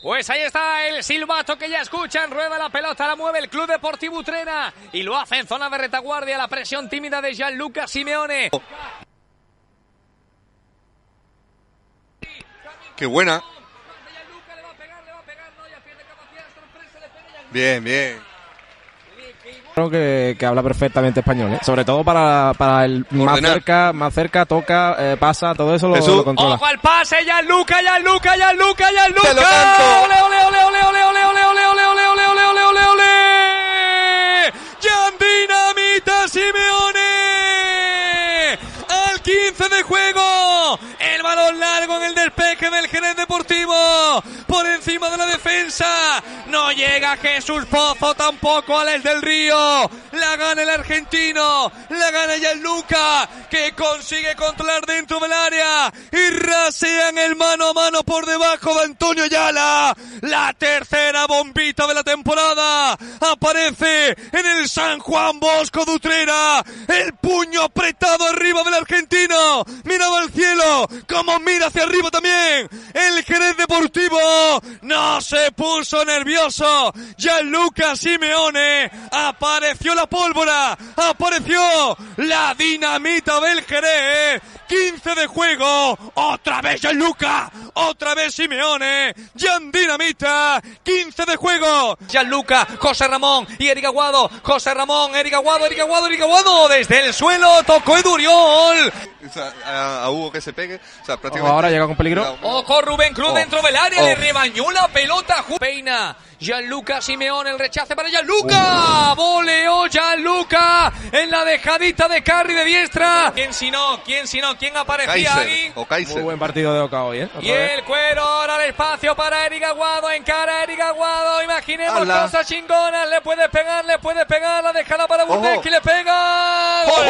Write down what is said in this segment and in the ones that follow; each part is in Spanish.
Pues ahí está el silbato que ya escuchan, rueda la pelota, la mueve el Club Deportivo Utrera y lo hace en zona de retaguardia, la presión tímida de Gianluca Simeone. ¡Qué buena! Bien, bien. Creo que habla perfectamente español, ¿eh? Sobre todo para el más cerca, toca, pasa, todo eso lo controla. ¡Ojo al pase! ¡Gianluca! ¡Te lo canto! ¡Ole, ole, ole, ole, ole, ole, ole, ole, ole, ole, ole, ole, ole, ole, ole! ¡Gian Dinamita Simeone! ¡Al 15 de juego! El balón largo en el despeje del Jerez Deportivo. Por encima de la defensa. No llega Jesús Pozo, tampoco Alex del Río. La gana el argentino. La gana Gianluca, que consigue controlar dentro del área. Y rasean el mano a mano por debajo de Antonio Ayala. La tercera bombita de la temporada. Aparece en el San Juan Bosco de Utrera. El puño apretado arriba del argentino. Miraba al cielo, como mira hacia arriba también el Jerez Deportivo. No se puso nervioso Gianluca Simeone. Apareció la pólvora, apareció la dinamita del Jerez. 15 de juego, otra vez Gianluca, otra vez Simeone. Gian Dinamita, 15 de juego. Gianluca, José Ramón y Eric Aguado. José Ramón, Eric Aguado. Desde el suelo tocó Eduriol. O sea, a Hugo que se pegue. O sea, prácticamente. Ahora llega con peligro. Ojo, Rubén Cruz dentro del área. Le rebañó la pelota. Peina. Gianluca Simeone, el rechace para Gianluca. Voleó Gianluca en la dejadita de Carri de diestra. ¿Quién si no? ¿Quién aparecía ahí? Muy buen partido de Oca hoy, ¿eh? Y el cuero, ahora el espacio para Eric Aguado. Encara a Eric Aguado. Imaginemos cosas chingonas. Le puede pegar. La dejada para Burdeski. Le pega. ¡Gol!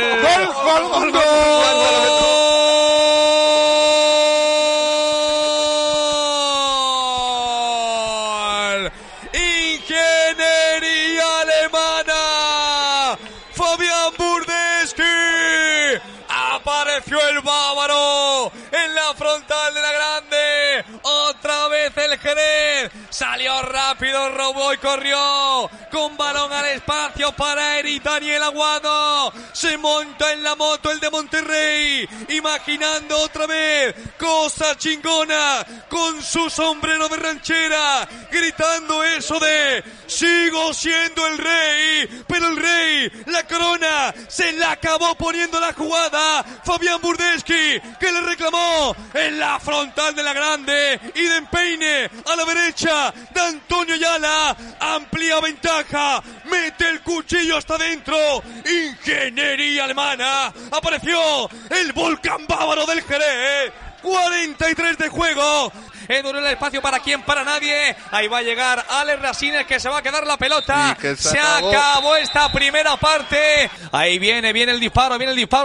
Ingeniería alemana. Fabián Burdeski. Apareció el bávaro en la frontal de la grande. Otra vez el Jerez. Salió rápido, robó y corrió. Con balón al espacio para Eric Daniel Aguado. Se monta en la moto el de Monterrey. Imaginando otra vez cosa chingona. Con su sombrero de ranchera. Gritando eso de sigo siendo el rey. Pero el rey, la corona, se la acabó poniendo la jugada. Fabián Burdeski, que le reclamó en la frontal de la grande. Y de empeine a la derecha de Antonio Ayala. Amplia ventaja. Mete el cuchillo hasta dentro. Ingeniería alemana. Apareció el volcán bávaro del Jerez. 43 de juego. Eduró el espacio para quién, para nadie. Ahí va a llegar Alex Rasines, que se va a quedar la pelota. Se acabó esta primera parte. Ahí viene el disparo.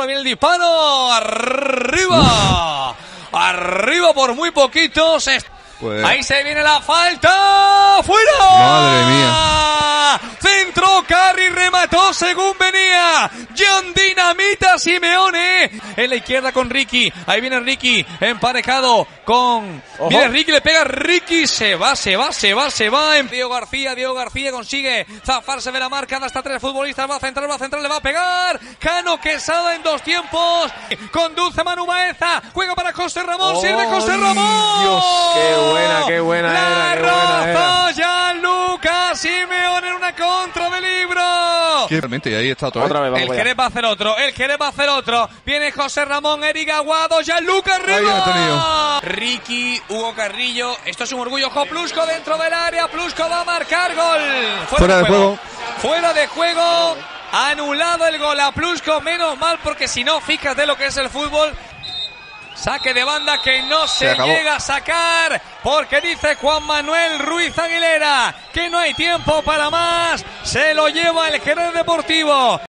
Arriba por muy poquitos. Pues ahí se viene la falta. ¡Fuera! Madre mía. Centro, Carri remató según venía. Gian Dinamita Simeone. En la izquierda con Ricky. Ahí viene Ricky emparejado con... Ojo. Viene Ricky, le pega Ricky. Se va. Diego García consigue zafarse de la marca. Hasta 3 futbolistas. Va a centrar, le va a pegar. Cano Quesada en 2 tiempos. Conduce Manu Baeza. Juega para José Ramón. Sirve José Ramón. Dios, qué buena la era. Gianluca Simeone en una contra de libro. Realmente, y ahí está otra vez. El Jerez va a hacer otro. Viene José Ramón, Eric Aguado, Gianluca arriba. Ricky, Hugo Carrillo. Esto es un orgullo. Plusco dentro del área. Plusco va a marcar gol. Fuera de juego. Anulado el gol a Plusco. Menos mal, porque si no, fíjate lo que es el fútbol. Saque de banda que no se llega a sacar, porque dice Juan Manuel Ruiz Aguilera que no hay tiempo para más. Se lo lleva el Jerez Deportivo.